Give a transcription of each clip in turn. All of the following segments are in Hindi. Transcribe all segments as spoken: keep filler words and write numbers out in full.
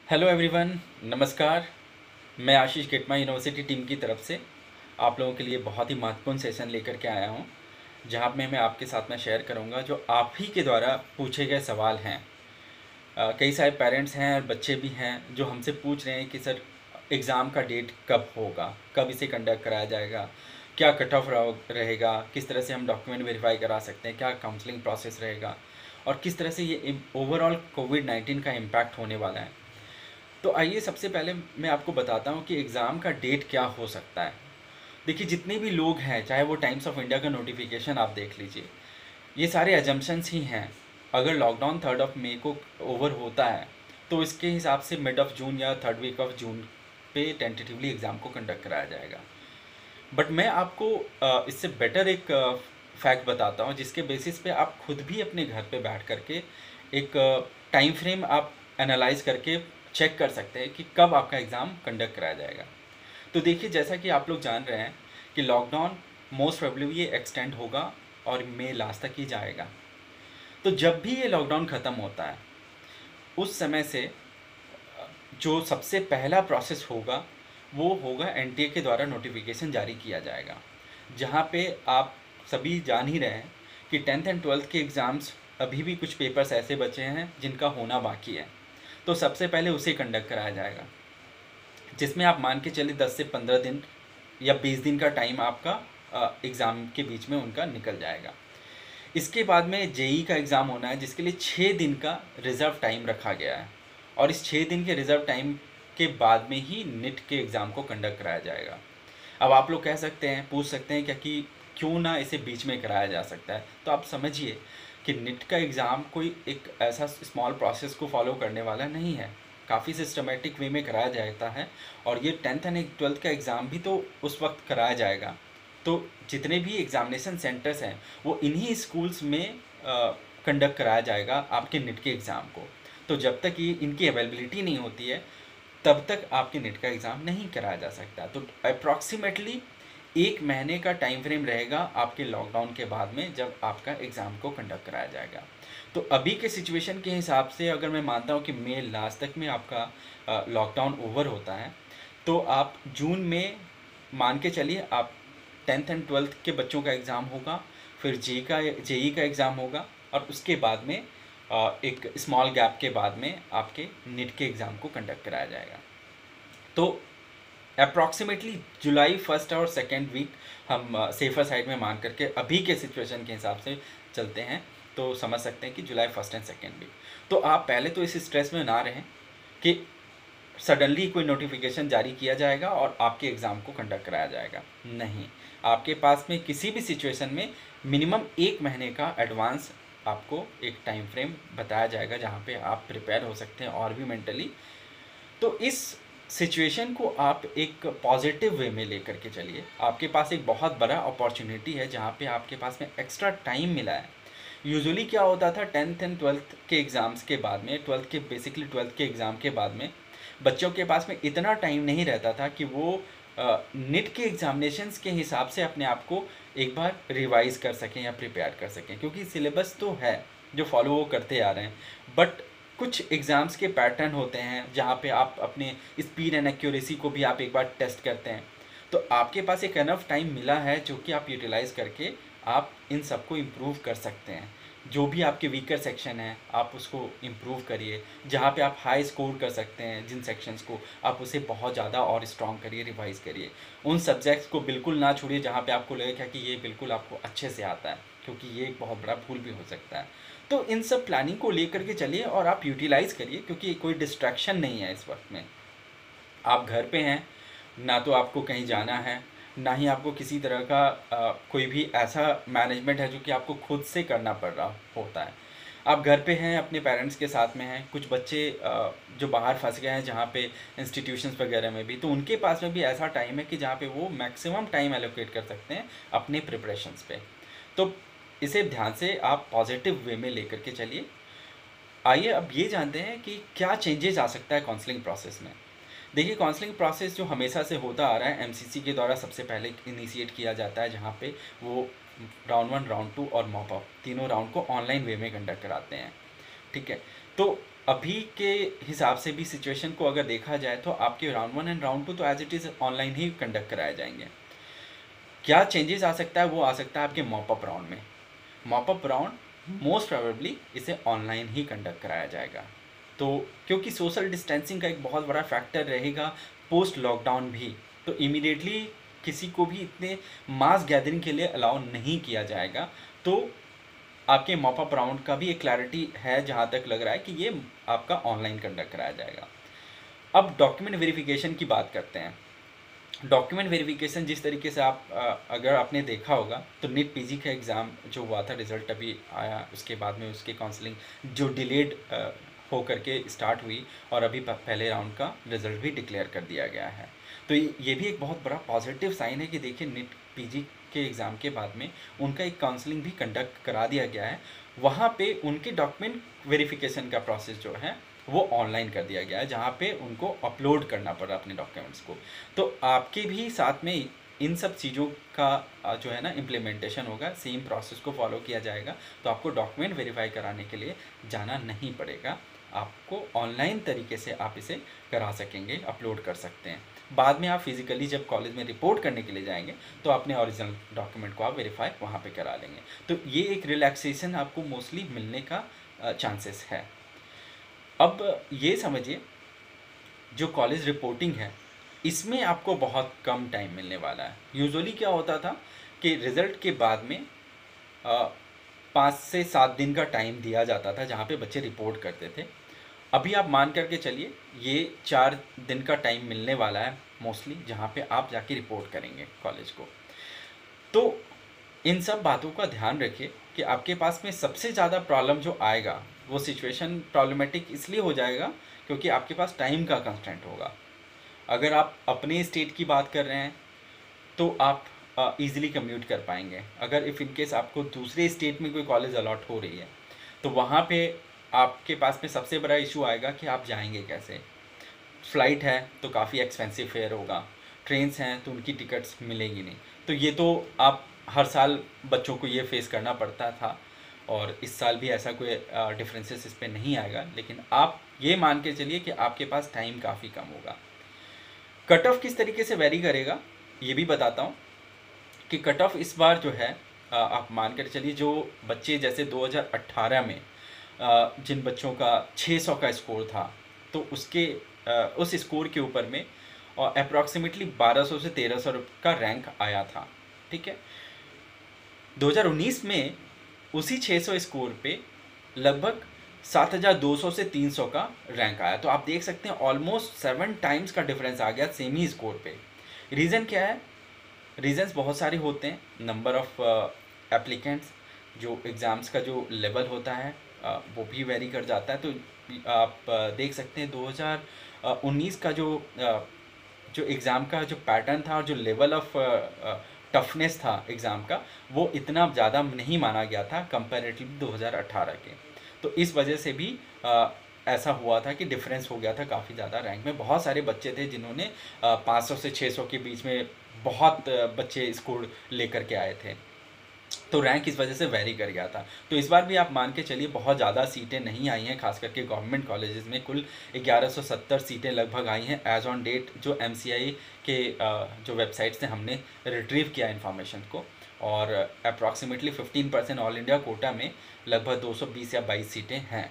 हेलो एवरीवन, नमस्कार। मैं आशीष केटमा यूनिवर्सिटी टीम की तरफ से आप लोगों के लिए बहुत ही महत्वपूर्ण सेशन लेकर के आया हूं, जहां पे मैं आपके साथ में शेयर करूंगा जो आप ही के द्वारा पूछे गए सवाल हैं। अ, कई सारे पेरेंट्स हैं और बच्चे भी हैं जो हमसे पूछ रहे हैं कि सर एग्ज़ाम का डेट कब होगा, कब इसे कंडक्ट कराया जाएगा, क्या कट ऑफ रहेगा, किस तरह से हम डॉक्यूमेंट वेरीफाई करा सकते हैं, क्या काउंसलिंग प्रोसेस रहेगा और किस तरह से ये ओवरऑल कोविड नाइन्टीन का इम्पैक्ट होने वाला है। तो आइए सबसे पहले मैं आपको बताता हूँ कि एग्ज़ाम का डेट क्या हो सकता है। देखिए, जितने भी लोग हैं, चाहे वो टाइम्स ऑफ इंडिया का नोटिफिकेशन आप देख लीजिए, ये सारे एजम्पशंस ही हैं। अगर लॉकडाउन थर्ड ऑफ मई को ओवर होता है तो इसके हिसाब से मिड ऑफ जून या थर्ड वीक ऑफ जून पे टेंटेटिवली एग्ज़ाम को कंडक्ट कराया जाएगा। बट मैं आपको अ, इससे बेटर एक फैक्ट बताता हूँ जिसके बेसिस पे आप खुद भी अपने घर पे बैठ करके एक टाइम फ्रेम आप एनालाइज करके चेक कर सकते हैं कि कब आपका एग्ज़ाम कंडक्ट कराया जाएगा। तो देखिए, जैसा कि आप लोग जान रहे हैं कि लॉकडाउन मोस्ट प्रोबेबली ये एक्सटेंड होगा और मई लास्ट तक ही जाएगा। तो जब भी ये लॉकडाउन ख़त्म होता है उस समय से जो सबसे पहला प्रोसेस होगा वो होगा एनटीए के द्वारा नोटिफिकेशन जारी किया जाएगा, जहाँ पे आप सभी जान ही रहे हैं कि टेंथ एंड ट्वेल्थ के एग्ज़ाम्स अभी भी कुछ पेपर्स ऐसे बचे हैं जिनका होना बाकी है। तो सबसे पहले उसे कंडक्ट कराया जाएगा, जिसमें आप मान के चलिए दस से पंद्रह दिन या बीस दिन का टाइम आपका एग्ज़ाम के बीच में उनका निकल जाएगा। इसके बाद में जेई का एग्ज़ाम होना है, जिसके लिए छः दिन का रिज़र्व टाइम रखा गया है और इस छः दिन के रिज़र्व टाइम के बाद में ही नीट के एग्ज़ाम को कंडक्ट कराया जाएगा। अब आप लोग कह सकते हैं, पूछ सकते हैं क्या कि क्यों ना इसे बीच में कराया जा सकता है। तो आप समझिए कि नीट का एग्ज़ाम कोई एक ऐसा स्मॉल प्रोसेस को फॉलो करने वाला नहीं है, काफ़ी सिस्टमेटिक वे में कराया जाता है। और ये टेंथ एंड ट्वेल्थ का एग्ज़ाम भी तो उस वक्त कराया जाएगा। तो जितने भी एग्ज़ामिनेशन सेंटर्स हैं वो इन्हीं स्कूल्स में कंडक्ट कराया जाएगा आपके नीट के एग्ज़ाम को। तो जब तक ये इनकी अवेलेबिलिटी नहीं होती है तब तक आपके नीट का एग्ज़ाम नहीं कराया जा सकता। तो अप्रॉक्सीमेटली एक महीने का टाइम फ्रेम रहेगा आपके लॉकडाउन के बाद में, जब आपका एग्ज़ाम को कंडक्ट कराया जाएगा। तो अभी के सिचुएशन के हिसाब से अगर मैं मानता हूँ कि मई लास्ट तक में आपका लॉकडाउन ओवर होता है, तो आप जून में मान के चलिए आप टेंथ एंड ट्वेल्थ के बच्चों का एग्ज़ाम होगा, फिर जे का जेई का एग्ज़ाम होगा और उसके बाद में एक स्मॉल गैप के बाद में आपके नीट के एग्ज़ाम को कंडक्ट कराया जाएगा। तो अप्रॉक्सीमेटली जुलाई फर्स्ट और सेकेंड वीक हम सेफर साइड में मान करके अभी के सिचुएशन के हिसाब से चलते हैं, तो समझ सकते हैं कि July first and second week. तो आप पहले तो इस स्ट्रेस में ना रहें कि सडनली कोई नोटिफिकेशन जारी किया जाएगा और आपके एग्ज़ाम को कंडक्ट कराया जाएगा। नहीं, आपके पास में किसी भी सिचुएशन में मिनिमम एक महीने का एडवांस आपको एक टाइम फ्रेम बताया जाएगा जहाँ पे आप प्रिपेयर हो सकते हैं और भी मेंटली। तो इस सिचुएशन को आप एक पॉजिटिव वे में लेकर के चलिए। आपके पास एक बहुत बड़ा अपॉर्चुनिटी है जहाँ पे आपके पास में एक्स्ट्रा टाइम मिला है। यूजुअली क्या होता था, टेंथ एंड ट्वेल्थ के एग्ज़ाम्स के बाद में, ट्वेल्थ के बेसिकली ट्वेल्थ के एग्ज़ाम के बाद में बच्चों के पास में इतना टाइम नहीं रहता था कि वो नीट के एग्ज़ामिनेशंस के हिसाब से अपने आप को एक बार रिवाइज़ कर सकें या प्रिपेयर कर सकें, क्योंकि सिलेबस तो है जो फॉलो वो करते आ रहे हैं। बट कुछ एग्ज़ाम्स के पैटर्न होते हैं जहाँ पे आप अपने स्पीड एंड एक्यूरेसी को भी आप एक बार टेस्ट करते हैं। तो आपके पास एक एनफ टाइम मिला है जो कि आप यूटिलाइज़ करके आप इन सबको इम्प्रूव कर सकते हैं। जो भी आपके वीकर सेक्शन है आप उसको इम्प्रूव करिए, जहाँ पे आप हाई स्कोर कर सकते हैं जिन सेक्शंस को, आप उसे बहुत ज़्यादा और स्ट्रॉन्ग करिए, रिवाइज़ करिए। उन सब्जेक्ट्स को बिल्कुल ना छोड़िए जहाँ पे आपको लगेगा कि ये बिल्कुल आपको अच्छे से आता है, क्योंकि ये एक बहुत बड़ा भूल भी हो सकता है। तो इन सब प्लानिंग को लेकर के चलिए और आप यूटिलाइज़ करिए, क्योंकि कोई डिस्ट्रैक्शन नहीं है इस वक्त में। आप घर पे हैं, ना तो आपको कहीं जाना है, ना ही आपको किसी तरह का आ, कोई भी ऐसा मैनेजमेंट है जो कि आपको खुद से करना पड़ रहा होता है। आप घर पे हैं, अपने पेरेंट्स के साथ में हैं। कुछ बच्चे आ, जो बाहर फंस गए हैं जहाँ पे इंस्टीट्यूशंस वगैरह में भी, तो उनके पास में भी ऐसा टाइम है कि जहाँ पे वो मैक्सिमम टाइम एलोकेट कर सकते हैं अपने प्रिपरेशंस पे। तो इसे ध्यान से आप पॉजिटिव वे में लेकर के चलिए। आइए अब ये जानते हैं कि क्या चेंजेस आ सकता है काउंसलिंग प्रोसेस में। देखिए, काउंसलिंग प्रोसेस जो हमेशा से होता आ रहा है, एमसीसी के द्वारा सबसे पहले इनिशिएट किया जाता है, जहाँ पे वो राउंड वन, राउंड टू और मॉप अप तीनों राउंड को ऑनलाइन वे में कंडक्ट कराते हैं। ठीक है, तो अभी के हिसाब से भी सिचुएशन को अगर देखा जाए तो आपके round one and round two तो एज इट इज़ ऑनलाइन ही कंडक्ट कराए जाएंगे। क्या चेंजेस आ सकता है, वो आ सकता है आपके मॉपअप राउंड में। मॉपअप राउंड मोस्ट प्रोबेबली इसे ऑनलाइन ही कंडक्ट कराया जाएगा। तो क्योंकि सोशल डिस्टेंसिंग का एक बहुत बड़ा फैक्टर रहेगा पोस्ट लॉकडाउन भी, तो इमीडिएटली किसी को भी इतने मास गैदरिंग के लिए अलाउ नहीं किया जाएगा। तो आपके मॉपअप राउंड का भी एक क्लैरिटी है जहाँ तक लग रहा है कि ये आपका ऑनलाइन कंडक्ट कराया जाएगा। अब डॉक्यूमेंट वेरिफिकेशन की बात करते हैं। डॉक्यूमेंट वेरिफिकेशन जिस तरीके से आप अगर आपने देखा होगा तो नीट पीजी का एग्ज़ाम जो हुआ था, रिज़ल्ट अभी आया, उसके बाद में उसकी काउंसलिंग जो डिलेड हो करके स्टार्ट हुई और अभी पहले राउंड का रिज़ल्ट भी डिक्लेयर कर दिया गया है। तो ये भी एक बहुत बड़ा पॉजिटिव साइन है कि देखिए नीट पीजी के एग्ज़ाम के बाद में उनका एक काउंसलिंग भी कंडक्ट करा दिया गया है। वहाँ पे उनके डॉक्यूमेंट वेरिफिकेशन का प्रोसेस जो है वो ऑनलाइन कर दिया गया है, जहाँ पे उनको अपलोड करना पड़ा अपने डॉक्यूमेंट्स को। तो आपके भी साथ में इन सब चीज़ों का जो है ना इम्प्लीमेंटेशन होगा, सेम प्रोसेस को फॉलो किया जाएगा। तो आपको डॉक्यूमेंट वेरीफाई कराने के लिए जाना नहीं पड़ेगा, आपको ऑनलाइन तरीके से आप इसे करा सकेंगे, अपलोड कर सकते हैं। बाद में आप फिज़िकली जब कॉलेज में रिपोर्ट करने के लिए जाएंगे तो अपने ओरिजिनल डॉक्यूमेंट को आप वेरीफाई वहाँ पे करा लेंगे। तो ये एक रिलैक्सेशन आपको मोस्टली मिलने का चांसेस है। अब ये समझिए जो कॉलेज रिपोर्टिंग है इसमें आपको बहुत कम टाइम मिलने वाला है। यूजुअली क्या होता था कि रिज़ल्ट के बाद में पाँच से सात दिन का टाइम दिया जाता था जहाँ पे बच्चे रिपोर्ट करते थे। अभी आप मान करके चलिए ये चार दिन का टाइम मिलने वाला है मोस्टली, जहाँ पे आप जाके रिपोर्ट करेंगे कॉलेज को। तो इन सब बातों का ध्यान रखिए कि आपके पास में सबसे ज़्यादा प्रॉब्लम जो आएगा वो सिचुएशन प्रॉब्लमेटिक इसलिए हो जाएगा क्योंकि आपके पास टाइम का कंस्ट्रेंट होगा। अगर आप अपने स्टेट की बात कर रहे हैं तो आप इजीली कम्यूट कर पाएंगे। अगर इफ़ इन केस आपको दूसरे स्टेट में कोई कॉलेज अलॉट हो रही है तो वहाँ पे आपके पास में सबसे बड़ा इशू आएगा कि आप जाएंगे कैसे। फ़्लाइट है तो काफ़ी एक्सपेंसिव फेयर होगा, ट्रेन्स हैं तो उनकी टिकट्स मिलेंगी नहीं। तो ये तो आप हर साल बच्चों को ये फेस करना पड़ता था और इस साल भी ऐसा कोई डिफरेंसेस इस पे नहीं आएगा, लेकिन आप ये मान के चलिए कि आपके पास टाइम काफ़ी कम होगा। कट ऑफ किस तरीके से वेरी करेगा ये भी बताता हूँ कि कट ऑफ इस बार जो है आप मान कर चलिए जो बच्चे जैसे दो हज़ार अठारह में जिन बच्चों का छह सौ का स्कोर था तो उसके उस स्कोर के ऊपर में और अप्रॉक्सीमेटली बारह सौ से तेरह सौ का रैंक आया था। ठीक है, दो हज़ार उन्नीस में उसी छह सौ स्कोर पे लगभग सात हज़ार दो सौ से तीन सौ का रैंक आया। तो आप देख सकते हैं ऑलमोस्ट सेवन टाइम्स का डिफरेंस आ गया सेम ही स्कोर पे। रीज़न क्या है? रीजंस बहुत सारे होते हैं। नंबर ऑफ़ एप्लीकेंट्स, जो एग्ज़ाम्स का जो लेवल होता है uh, वो भी वेरी कर जाता है। तो आप uh, देख सकते हैं दो हज़ार उन्नीस का जो uh, जो एग्ज़ाम का जो पैटर्न था और जो लेवल ऑफ टफनेस था एग्ज़ाम का वो इतना ज़्यादा नहीं माना गया था कंपैरेटिवली दो हज़ार अठारह के। तो इस वजह से भी uh, ऐसा हुआ था कि डिफरेंस हो गया था काफ़ी ज़्यादा रैंक में। बहुत सारे बच्चे थे जिन्होंने पाँच सौ से छह सौ के बीच में बहुत बच्चे स्कोर लेकर के आए थे, तो रैंक इस वजह से वेरी कर गया था। तो इस बार भी आप मान के चलिए बहुत ज़्यादा सीटें नहीं आई हैं, खास करके गवर्नमेंट कॉलेजेस में कुल ग्यारह सौ सत्तर सीटें लगभग आई हैं एज ऑन डेट, जो एमसीआई के जो वेबसाइट से हमने रिट्रीव किया इन्फॉर्मेशन को। और approximately fifteen percent all India quota में लगभग दो सौ बीस या बाईस सीटें हैं।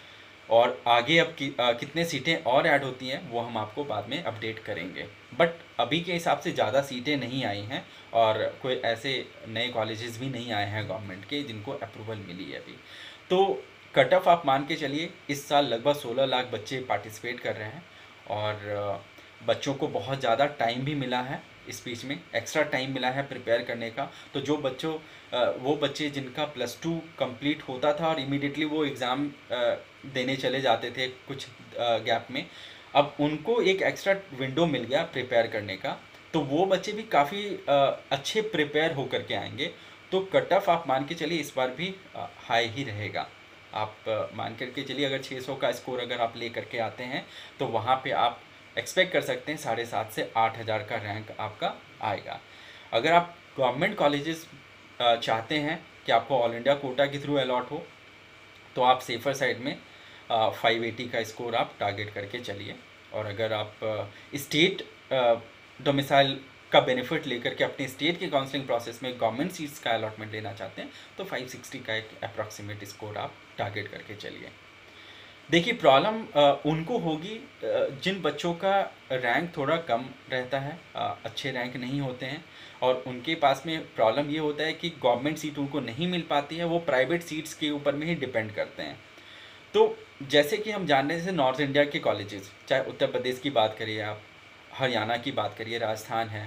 और आगे अब कि, आ, कितने सीटें और ऐड होती हैं वो हम आपको बाद में अपडेट करेंगे। बट अभी के हिसाब से ज़्यादा सीटें नहीं आई हैं और कोई ऐसे नए कॉलेजेस भी नहीं आए हैं गवर्नमेंट के जिनको अप्रूवल मिली है अभी। तो कट ऑफ आप मान के चलिए इस साल लगभग सोलह लाख बच्चे पार्टिसिपेट कर रहे हैं और बच्चों को बहुत ज़्यादा टाइम भी मिला है, इस बीच में एक्स्ट्रा टाइम मिला है प्रिपेयर करने का। तो जो बच्चों वो बच्चे जिनका प्लस टू कंप्लीट होता था और इमीडिएटली वो एग्ज़ाम देने चले जाते थे कुछ गैप में, अब उनको एक एक्स्ट्रा विंडो मिल गया प्रिपेयर करने का, तो वो बच्चे भी काफ़ी अच्छे प्रिपेयर होकर के आएंगे। तो कट ऑफ आप मान के चलिए इस बार भी हाई ही रहेगा। आप मान करके चलिए अगर छह सौ का स्कोर अगर आप ले करके आते हैं तो वहाँ पे आप एक्सपेक्ट कर सकते हैं साढ़े सात से आठ हज़ार का रैंक आपका आएगा। अगर आप गवर्नमेंट कॉलेजेस चाहते हैं कि आपको ऑल इंडिया कोटा के थ्रू अलॉट हो तो आप सेफ़र साइड में फाइव एटी का स्कोर आप टारगेट करके चलिए। और अगर आप स्टेट डोमिसाइल का बेनिफिट लेकर के अपने स्टेट के काउंसलिंग प्रोसेस में गवर्नमेंट सीट्स का अलॉटमेंट लेना चाहते हैं तो फाइव सिक्सटी का एक अप्रॉक्सीमेट स्कोर आप टारगेट करके चलिए। देखिए प्रॉब्लम उनको होगी जिन बच्चों का रैंक थोड़ा कम रहता है, अच्छे रैंक नहीं होते हैं, और उनके पास में प्रॉब्लम ये होता है कि गवर्नमेंट सीट उनको नहीं मिल पाती है, वो प्राइवेट सीट्स के ऊपर में ही डिपेंड करते हैं। तो जैसे कि हम जान रहे हैं, जैसे नॉर्थ इंडिया के कॉलेजेस, चाहे उत्तर प्रदेश की बात करिए आप, हरियाणा की बात करिए, राजस्थान है,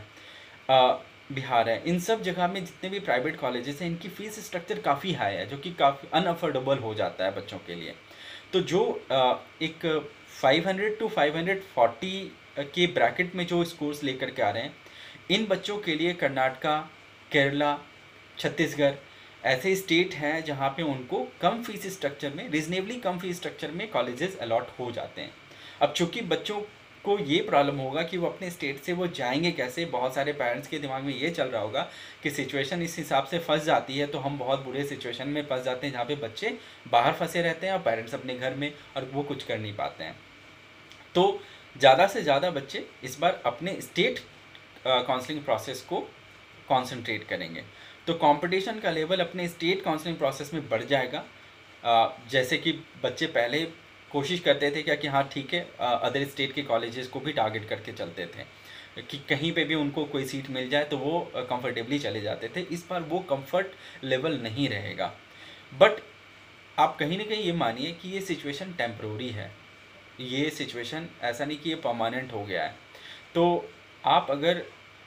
बिहार है, इन सब जगह में जितने भी प्राइवेट कॉलेजेस हैं इनकी फ़ीस स्ट्रक्चर काफ़ी हाई है, जो कि काफ़ी अनअफोर्डेबल हो जाता है बच्चों के लिए। तो जो एक five hundred to five forty के ब्रैकेट में जो स्कोर्स लेकर के आ रहे हैं, इन बच्चों के लिए कर्नाटका, केरला, छत्तीसगढ़ ऐसे स्टेट हैं जहाँ पे उनको कम फीस स्ट्रक्चर में, रीजनेबली कम फीस स्ट्रक्चर में कॉलेजेस अलॉट हो जाते हैं। अब चूँकि बच्चों को ये प्रॉब्लम होगा कि वो अपने स्टेट से वो जाएंगे कैसे, बहुत सारे पेरेंट्स के दिमाग में ये चल रहा होगा कि सिचुएशन इस हिसाब से फंस जाती है, तो हम बहुत बुरे सिचुएशन में फंस जाते हैं जहाँ पे बच्चे बाहर फंसे रहते हैं और पेरेंट्स अपने घर में, और वो कुछ कर नहीं पाते हैं। तो ज़्यादा से ज़्यादा बच्चे इस बार अपने स्टेट काउंसलिंग प्रोसेस को कॉन्सेंट्रेट करेंगे, तो कंपटीशन का लेवल अपने स्टेट काउंसलिंग प्रोसेस में बढ़ जाएगा। जैसे कि बच्चे पहले कोशिश करते थे क्या कि हाँ ठीक है, अदर स्टेट के कॉलेजेस को भी टारगेट करके चलते थे कि कहीं पे भी उनको कोई सीट मिल जाए तो वो कंफर्टेबली चले जाते थे। इस बार वो कंफर्ट लेवल नहीं रहेगा, बट आप कहीं ना कहीं ये मानिए कि ये सिचुएशन टेम्प्रोरी है, ये सिचुएशन ऐसा नहीं कि ये परमानेंट हो गया है। तो आप अगर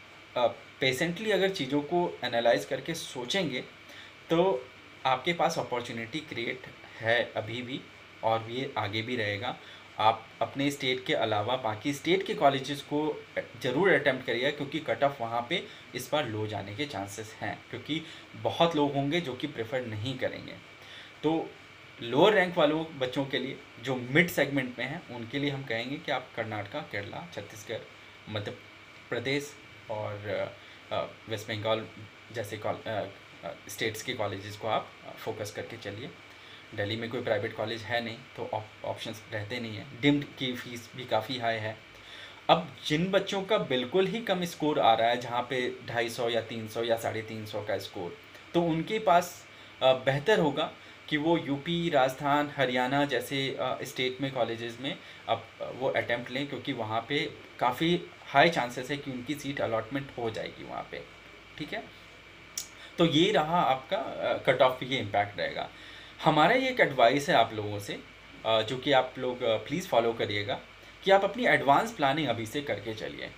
पेशेंटली अगर चीज़ों को एनालाइज करके सोचेंगे तो आपके पास अपॉर्चुनिटी क्रिएट है अभी भी, और ये आगे भी रहेगा। आप अपने स्टेट के अलावा बाकी स्टेट के कॉलेजेस को ज़रूर अटेम्प्ट करिए, क्योंकि कट ऑफ वहाँ पे इस बार लो जाने के चांसेस हैं, क्योंकि बहुत लोग होंगे जो कि प्रेफर नहीं करेंगे। तो लोअर रैंक वालों बच्चों के लिए जो मिड सेगमेंट में हैं उनके लिए हम कहेंगे कि आप कर्नाटका, केरला, छत्तीसगढ़, मध्य प्रदेश और वेस्ट बंगाल जैसे स्टेट्स के कॉलेजेस को आप फोकस करके चलिए। दिल्ली में कोई प्राइवेट कॉलेज है नहीं तो ऑप्शंस रहते नहीं हैं, डिम्ड की फ़ीस भी काफ़ी हाई है। अब जिन बच्चों का बिल्कुल ही कम स्कोर आ रहा है, जहाँ पे ढाई सौ या तीन सौ या साढ़े तीन सौ का स्कोर, तो उनके पास बेहतर होगा कि वो यूपी, राजस्थान, हरियाणा जैसे स्टेट में कॉलेजेस में अब वो अटेम्प्ट लें, क्योंकि वहाँ पे काफ़ी हाई चांसेस है कि उनकी सीट अलॉटमेंट हो जाएगी वहाँ पे। ठीक है, तो ये रहा आपका कट ऑफ, ये इम्पैक्ट रहेगा। हमारा ये एक एडवाइस है आप लोगों से, जो कि आप लोग प्लीज़ फॉलो करिएगा, कि आप अपनी एडवांस प्लानिंग अभी से करके चलिए।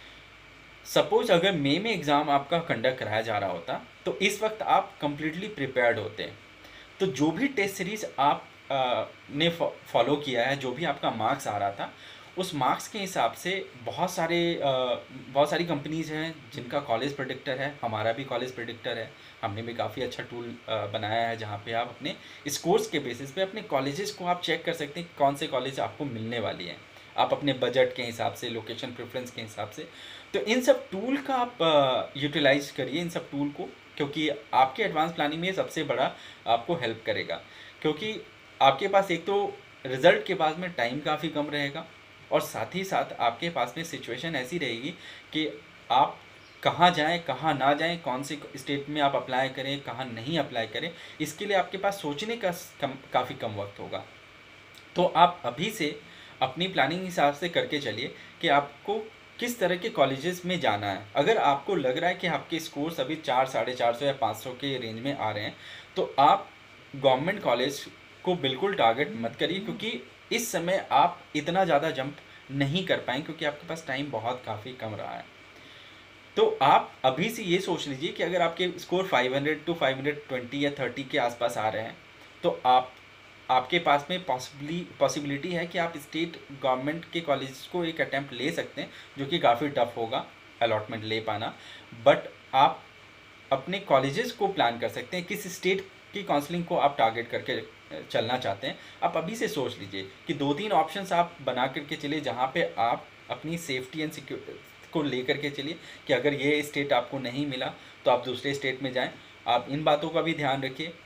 सपोज अगर मई में एग्ज़ाम आपका कंडक्ट कराया जा रहा होता तो इस वक्त आप कम्प्लीटली प्रिपेयर्ड होते, तो जो भी टेस्ट सीरीज़ आप आ, ने फॉलो किया है, जो भी आपका मार्क्स आ रहा था, उस मार्क्स के हिसाब से बहुत सारे आ, बहुत सारी कंपनीज़ हैं जिनका कॉलेज प्रेडिक्टर है, हमारा भी कॉलेज प्रेडिक्टर है। हमने भी काफ़ी अच्छा टूल बनाया है जहाँ पे आप अपने स्कोर्स के बेसिस पे अपने कॉलेजेस को आप चेक कर सकते हैं कौन से कॉलेज आपको मिलने वाली हैं, आप अपने बजट के हिसाब से, लोकेशन प्रेफरेंस के हिसाब से। तो इन सब टूल का आप यूटिलाइज करिए, इन सब टूल को, क्योंकि आपके एडवांस प्लानिंग में सबसे बड़ा आपको हेल्प करेगा। क्योंकि आपके पास एक तो रिज़ल्ट के बाद में टाइम काफ़ी कम रहेगा, और साथ ही साथ आपके पास में सिचुएशन ऐसी रहेगी कि आप कहाँ जाएं, कहाँ ना जाएं, कौन से स्टेट में आप अप्लाई करें, कहाँ नहीं अप्लाई करें, इसके लिए आपके पास सोचने का कम काफ़ी कम वक्त होगा। तो आप अभी से अपनी प्लानिंग हिसाब से करके चलिए कि आपको किस तरह के कॉलेजेस में जाना है। अगर आपको लग रहा है कि आपके स्कोर्स अभी चार साढ़े चार सौ या पाँच सौ के रेंज में आ रहे हैं, तो आप गवर्नमेंट कॉलेज को बिल्कुल टारगेट मत करिए, क्योंकि इस समय आप इतना ज़्यादा जंप नहीं कर पाएंगे, क्योंकि आपके पास टाइम बहुत काफ़ी कम रहा है। तो आप अभी से ये सोच लीजिए कि अगर आपके score five hundred to five twenty या थर्टी के आसपास आ रहे हैं, तो आप आपके पास में पॉसिबली पॉसिबिलिटी है कि आप स्टेट गवर्नमेंट के कॉलेज को एक अटैम्प्ट ले सकते हैं, जो कि काफ़ी टफ होगा अलॉटमेंट ले पाना। बट आप अपने कॉलेजेस को प्लान कर सकते हैं, किस स्टेट की काउंसलिंग को आप टारगेट करके चलना चाहते हैं। आप अभी से सोच लीजिए कि दो तीन ऑप्शंस आप बना करके चलिए, जहाँ पे आप अपनी सेफ्टी एंड सिक्योरिटी को लेकर के चलिए कि अगर ये स्टेट आपको नहीं मिला तो आप दूसरे स्टेट में जाएं। आप इन बातों का भी ध्यान रखिए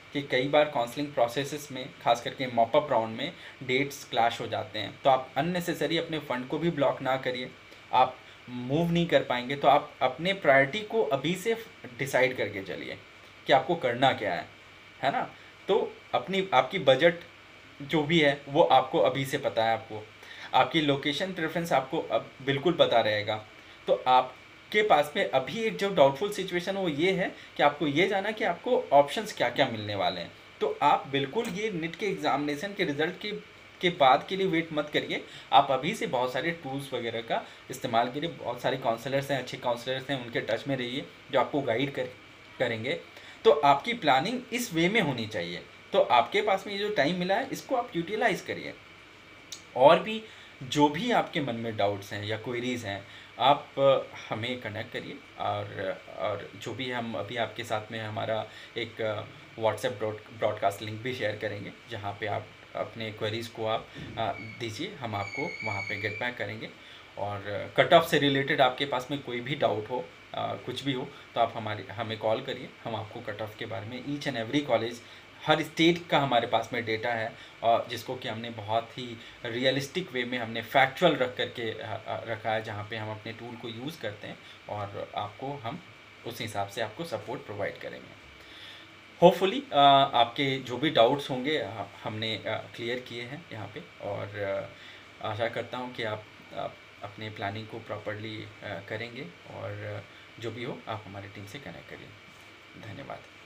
कि कई बार काउंसलिंग प्रोसेसेस में, खास करके मॉप अप राउंड में, डेट्स क्लैश हो जाते हैं। तो आप अननेसेसरी अपने फंड को भी ब्लॉक ना करिए। आप मूव नहीं कर पाएंगे तो आप अपने प्रायोरिटी को अभी से डिसाइड करके चलिए कि आपको करना क्या है है ना। तो अपनी आपकी बजट जो भी है वो आपको अभी से पता है, आपको आपकी लोकेशन प्रेफरेंस आपको अब बिल्कुल पता रहेगा। तो आपके पास में अभी एक जो डाउटफुल सिचुएशन वो ये है कि आपको ये जाना कि आपको ऑप्शंस क्या क्या मिलने वाले हैं। तो आप बिल्कुल ये नीट के एग्जामिनेशन के रिजल्ट के के बाद के लिए वेट मत करिए। आप अभी से बहुत सारे टूल्स वगैरह का इस्तेमाल करिए। बहुत सारे काउंसलर्स हैं, अच्छे काउंसलर्स हैं, उनके टच में रहिए जो आपको गाइड कर करेंगे। तो आपकी प्लानिंग इस वे में होनी चाहिए। तो आपके पास में ये जो टाइम मिला है इसको आप यूटिलाइज करिए। और भी जो भी आपके मन में डाउट्स हैं या क्वेरीज़ हैं, आप अ, हमें कनेक्ट करिए। और और जो भी हम अभी आपके साथ में हमारा एक व्हाट्सएप ब्रॉडकास्ट लिंक भी शेयर करेंगे, जहाँ पे आप अपने क्वेरीज़ को आप अ, दीजिए, हम आपको वहाँ पे गेट बैक करेंगे। और कट ऑफ से रिलेटेड आपके पास में कोई भी डाउट हो, अ, कुछ भी हो, तो आप हमारे हमें कॉल करिए। हम आपको कट ऑफ के बारे में, ईच एंड एवरी कॉलेज, हर स्टेट का हमारे पास में डेटा है, और जिसको कि हमने बहुत ही रियलिस्टिक वे में हमने फैक्चुअल रख करके रखा है, जहाँ पे हम अपने टूल को यूज़ करते हैं और आपको हम उस हिसाब से आपको सपोर्ट प्रोवाइड करेंगे। होपफुली आपके जो भी डाउट्स होंगे अ, हमने क्लियर किए हैं यहाँ पे। और अ, आशा करता हूँ कि आप, आप अपने प्लानिंग को प्रॉपरली करेंगे। और अ, जो भी हो आप हमारी टीम से कनेक्ट करिए। धन्यवाद।